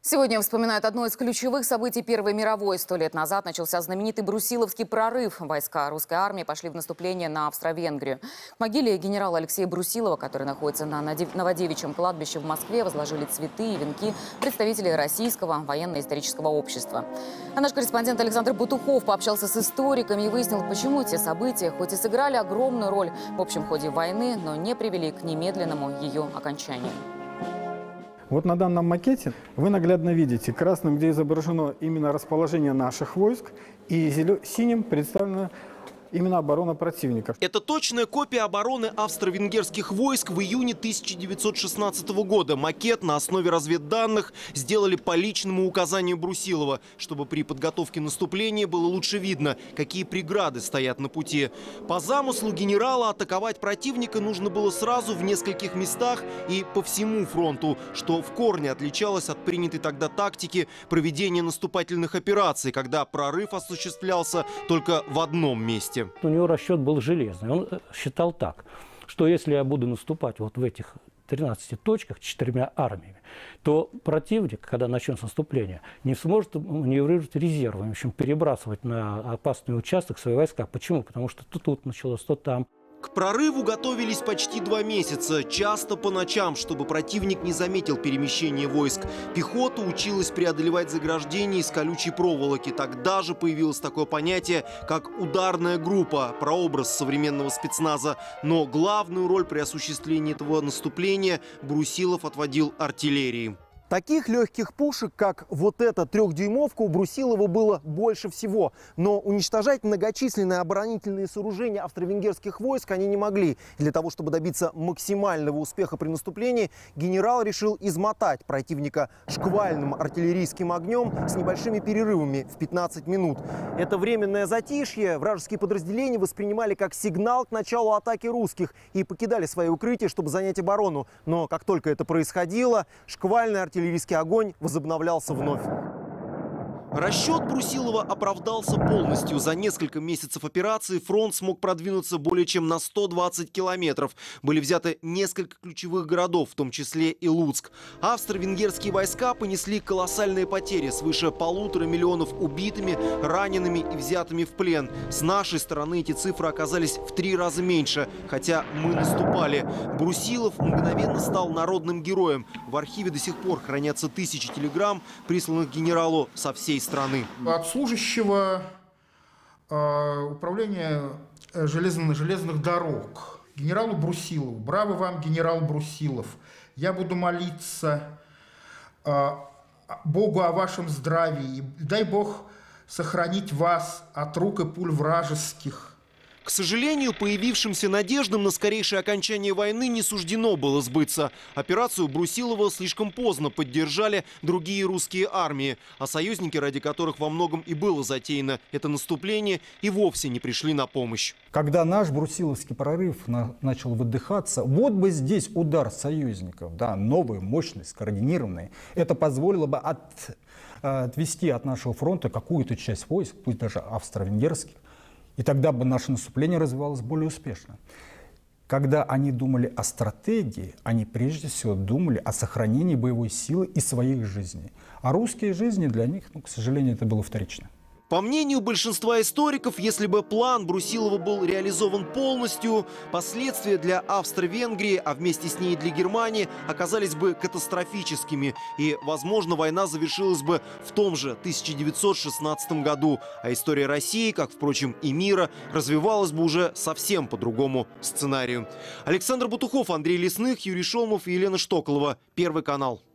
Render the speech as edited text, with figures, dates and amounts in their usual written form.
Сегодня вспоминают одно из ключевых событий Первой мировой. 100 лет назад начался знаменитый Брусиловский прорыв. Войска русской армии пошли в наступление на Австро-Венгрию. К могиле генерала Алексея Брусилова, который находится на Новодевичьем кладбище в Москве, возложили цветы и венки представители Российского военно-исторического общества. А наш корреспондент Александр Бутухов пообщался с историками и выяснил, почему те события, хоть и сыграли огромную роль в общем ходе войны, но не привели к немедленному ее окончанию. Вот на данном макете вы наглядно видите красным, где изображено именно расположение наших войск, и синим представлена именно оборона противника. Это точная копия обороны австро-венгерских войск в июне 1916 года. Макет на основе разведданных сделали по личному указанию Брусилова, чтобы при подготовке наступления было лучше видно, какие преграды стоят на пути. По замыслу генерала атаковать противника нужно было сразу в нескольких местах и по всему фронту, что в корне отличалось от принятой тогда тактики проведения наступательных операций, когда прорыв осуществлялся только в одном месте. У него расчет был железный. Он считал так, что если я буду наступать вот в этих 13 точках 4 армиями, то противник, когда начнется наступление, не сможет маневрировать резервами, в общем, перебрасывать на опасный участок свои войска. Почему? Потому что то тут началось, то там. К прорыву готовились почти 2 месяца, часто по ночам, чтобы противник не заметил перемещение войск. Пехота училась преодолевать заграждения из колючей проволоки. Тогда же появилось такое понятие, как ударная группа, прообраз современного спецназа. Но главную роль при осуществлении этого наступления Брусилов отводил артиллерии. Таких легких пушек, как вот эта 3-дюймовка, у Брусилова было больше всего. Но уничтожать многочисленные оборонительные сооружения австро-венгерских войск они не могли. Для того, чтобы добиться максимального успеха при наступлении, генерал решил измотать противника шквальным артиллерийским огнем с небольшими перерывами в 15 минут. Это временное затишье вражеские подразделения воспринимали как сигнал к началу атаки русских и покидали свои укрытия, чтобы занять оборону. Но как только это происходило, шквальный артиллерийский огонь возобновлялся вновь. Расчет Брусилова оправдался полностью. За несколько месяцев операции фронт смог продвинуться более чем на 120 километров. Были взяты несколько ключевых городов, в том числе и Луцк. Австро-венгерские войска понесли колоссальные потери, свыше 1,5 миллиона убитыми, ранеными и взятыми в плен. С нашей стороны эти цифры оказались в 3 раза меньше, хотя мы наступали. Брусилов мгновенно стал народным героем. В архиве до сих пор хранятся тысячи телеграмм, присланных генералу со всей страны. От служащего управления железных дорог генералу Брусилову: браво вам, генерал Брусилов, я буду молиться Богу о вашем здравии, дай Бог сохранить вас от рук и пуль вражеских. К сожалению, появившимся надеждам на скорейшее окончание войны не суждено было сбыться. Операцию Брусилова слишком поздно поддержали другие русские армии, а союзники, ради которых во многом и было затеяно это наступление, и вовсе не пришли на помощь. Когда наш Брусиловский прорыв начал выдыхаться, вот бы здесь удар союзников, да, новый, мощный, скоординированный, это позволило бы отвести от нашего фронта какую-то часть войск, пусть даже австро-венгерских, и тогда бы наше наступление развивалось более успешно. Когда они думали о стратегии, они прежде всего думали о сохранении боевой силы и своих жизней. А русские жизни для них, к сожалению, это было вторично. По мнению большинства историков, если бы план Брусилова был реализован полностью, последствия для Австро-Венгрии, а вместе с ней и для Германии, оказались бы катастрофическими. И, возможно, война завершилась бы в том же 1916 году. А история России, как, впрочем, и мира, развивалась бы уже совсем по другому сценарию. Александр Бутухов, Андрей Лесных, Юрий Шолмов и Елена Штоколова. Первый канал.